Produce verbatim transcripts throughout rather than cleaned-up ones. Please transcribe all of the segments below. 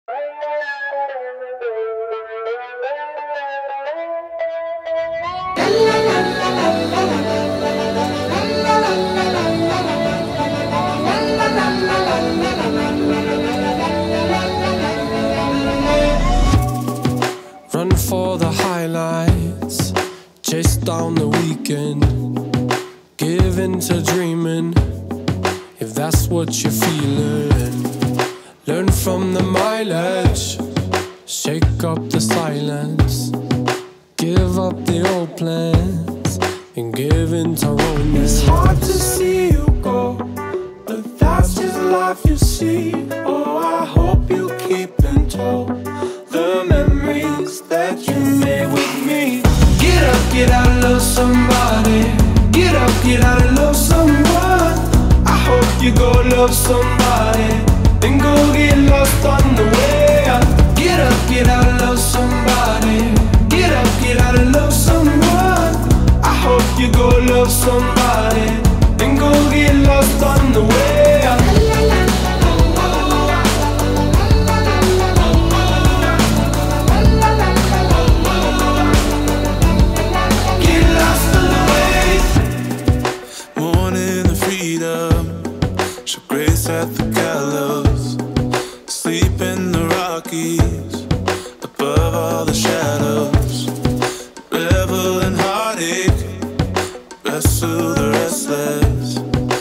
Run for the highlights, chase down the weekend, give in to dreaming, if that's what you're feeling. Learn from the mileage, shake up the silence, give up the old plans, and give in to romance. It's hard to see you go, but that's just life you see. Oh, I hope you keep in tow the memories that you made with me. Get up, get out and love somebody. Get up, get out and love someone. I hope you go love somebody, then go get lost on the way. Get up, get out and love somebody. Get up, get out and love someone. I hope you go love somebody, then go get lost on the way. At the gallows, sleep in the Rockies, above all the shadows. Revel in heartache, wrestle the restless.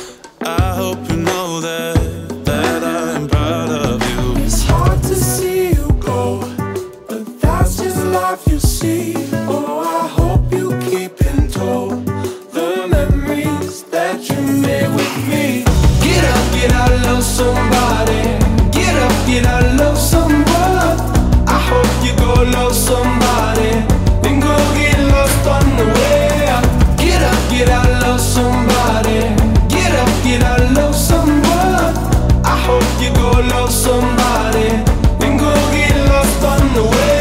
I hope you know that, that I am proud of you. It's hard to see you go, but that's just life you see. Oh, I hope you keep in tow the memories that you made with me. Get up, get out and love somebody. Get up, get out and love someone. I hope you go love somebody, then go get lost on the way. Get up, get out and love somebody. Get up, get out and love someone. I hope you go love somebody, then go get lost on the way.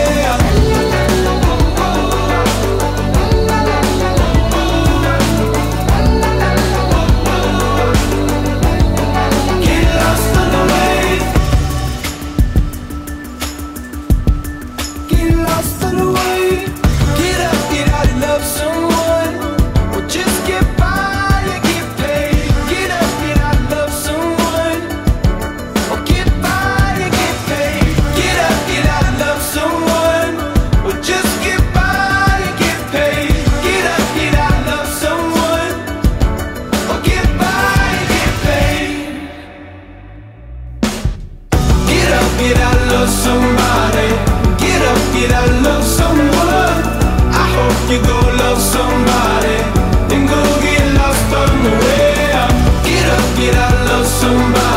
Somebody